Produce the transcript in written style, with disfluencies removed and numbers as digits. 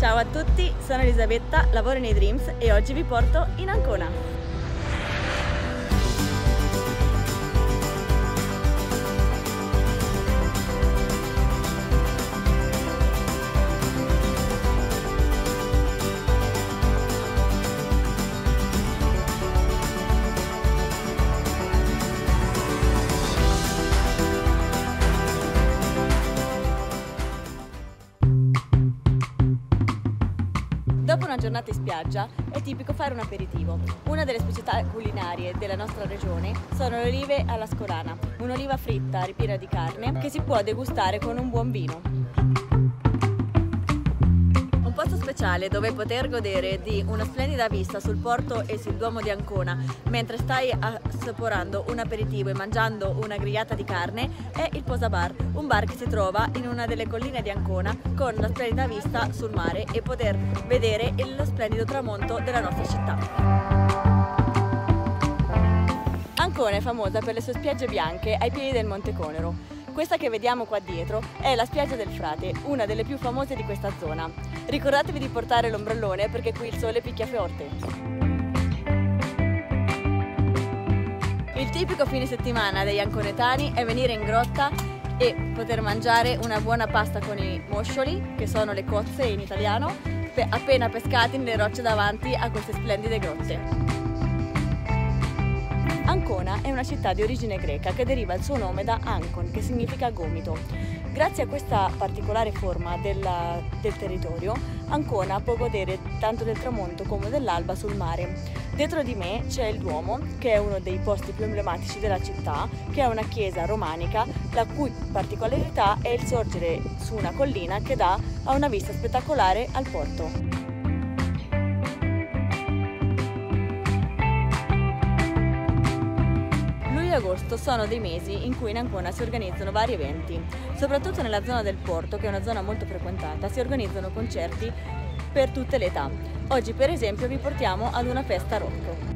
Ciao a tutti, sono Elisabetta, lavoro nei Dreams e oggi vi porto in Ancona. Dopo una giornata in spiaggia è tipico fare un aperitivo. Una delle specialità culinarie della nostra regione sono le olive alla scolana, un'oliva fritta ripiena di carne che si può degustare con un buon vino. Un posto speciale dove poter godere di una splendida vista sul porto e sul Duomo di Ancona mentre stai assaporando un aperitivo e mangiando una grigliata di carne è il Posa Bar, un bar che si trova in una delle colline di Ancona con una splendida vista sul mare e poter vedere lo splendido tramonto della nostra città. Ancona è famosa per le sue spiagge bianche ai piedi del Monte Conero. Questa che vediamo qua dietro è la spiaggia del Frate, una delle più famose di questa zona. Ricordatevi di portare l'ombrellone perché qui il sole picchia forte. Il tipico fine settimana degli anconetani è venire in grotta e poter mangiare una buona pasta con i moscioli, che sono le cozze in italiano, appena pescati nelle rocce davanti a queste splendide grotte. Ancona è una città di origine greca che deriva il suo nome da Ancon, che significa gomito. Grazie a questa particolare forma del territorio, Ancona può godere tanto del tramonto come dell'alba sul mare. Dietro di me c'è il Duomo, che è uno dei posti più emblematici della città, che è una chiesa romanica, la cui particolarità è il sorgere su una collina che dà a una vista spettacolare al porto. Luglio e agosto sono dei mesi in cui in Ancona si organizzano vari eventi. Soprattutto nella zona del porto, che è una zona molto frequentata, si organizzano concerti per tutte le età. Oggi per esempio vi portiamo ad una festa rock.